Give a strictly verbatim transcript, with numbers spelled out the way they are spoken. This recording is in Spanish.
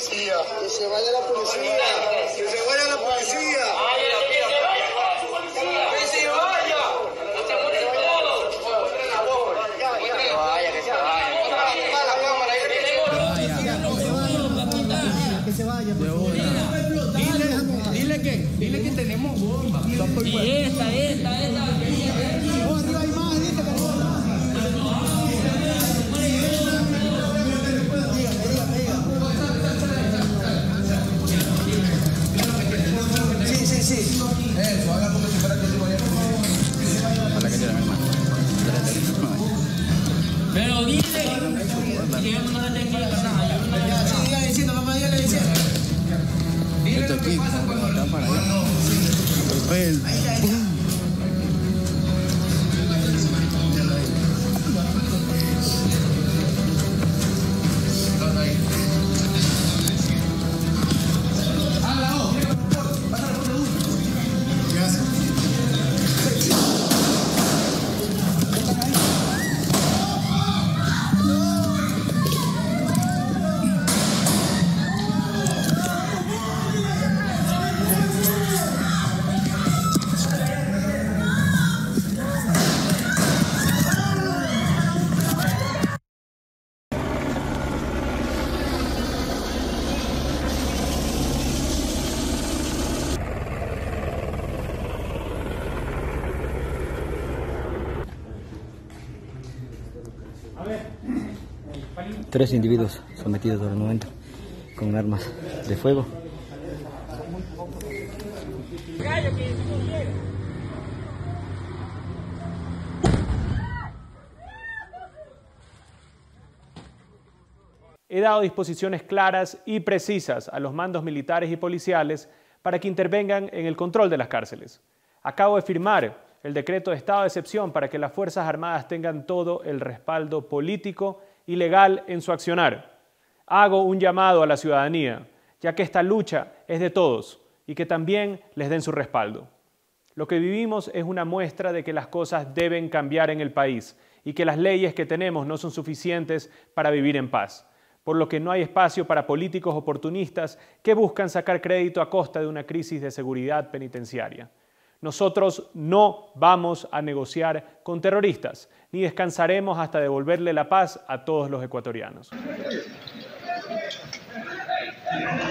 policía. Que se vaya la policía. Que se vaya la policía. Que se vaya. Que se vaya, por favor. Dile, dile que, dile que tenemos bomba. Y esta, esta, esta. Oh, arriba hay más, dice que sí, sí, sí. Eso, haga como si fuera que se vaya. Para que te la hermano. Pero dile que yo no le tengo que pasar. Sí, dígale diciendo, mamá, dígale diciendo. Esto aquí, cuando está para allá. Papel. Tres individuos sometidos al momento con armas de fuego. He dado disposiciones claras y precisas a los mandos militares y policiales para que intervengan en el control de las cárceles. Acabo de firmar el decreto de estado de excepción para que las Fuerzas Armadas tengan todo el respaldo político y legal en su accionar. Hago un llamado a la ciudadanía, ya que esta lucha es de todos y que también les den su respaldo. Lo que vivimos es una muestra de que las cosas deben cambiar en el país y que las leyes que tenemos no son suficientes para vivir en paz, por lo que no hay espacio para políticos oportunistas que buscan sacar crédito a costa de una crisis de seguridad penitenciaria. Nosotros no vamos a negociar con terroristas, ni descansaremos hasta devolverle la paz a todos los ecuatorianos.